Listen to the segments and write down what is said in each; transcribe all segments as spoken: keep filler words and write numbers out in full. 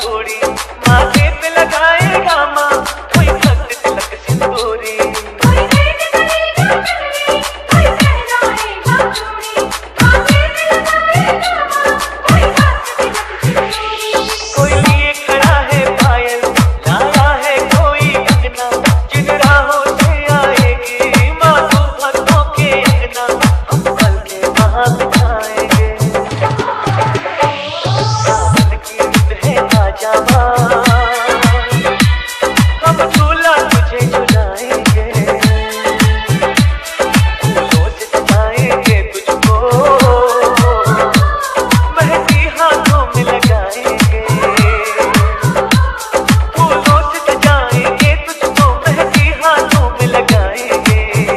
घोड़ी, माथे पे लगाएगा माँ कोई भक्त तिलक सिंदूरी। कोई भेंट करेगा चुनरी, कोई पहनाएगा चूड़ी, माथे पे लगाएगा माँ कोई भक्त तिलक सिंदूरी। कोई लिए खड़ा है पायल, लाया है कोई कंगना, जिन राहों से आएगी माँ तू भक्तों के अंगना, हम पल के वहाँ बिठाएंगे। सावन की रुत है आजा माँ, हम झूला तुझे झुलाएंगे, फूलों से सजाएंगे तुझको, मेहंदी हाथों में लगाएंगे, फूलों से सजाएंगे तुझको, मेहंदी हाथों में लगाएंगे।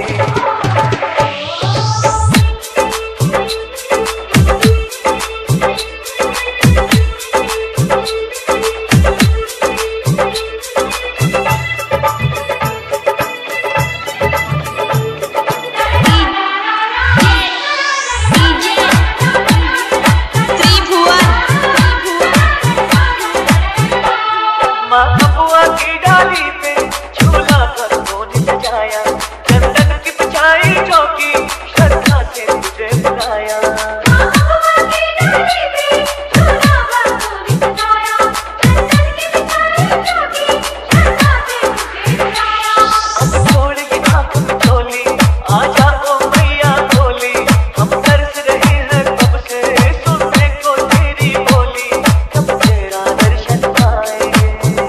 माँ अबुआ की डाली पे झूला भक्तों ने सजाया, चंदन की बिछाई चौकी श्रद्धा से तुझे बुलाया। माँ अबुआ की डाली पे झूला भक्तों ने सजाया, चंदन की बिछाई चौकी श्रद्धा से तुझे बुलाया। अब छोड़ के आँख में चोली, आजा ओ मैया भोली, हम तरस रहे हैं कब से सुनने को तेरी बोली, कब तेरा दर्शन पाएंगे।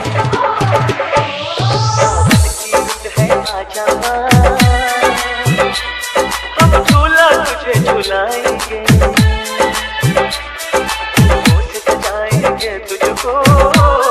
आजा माँ, हम झूला तुझे झुलाएंगे, फूलों से सजाएंगे तुझको।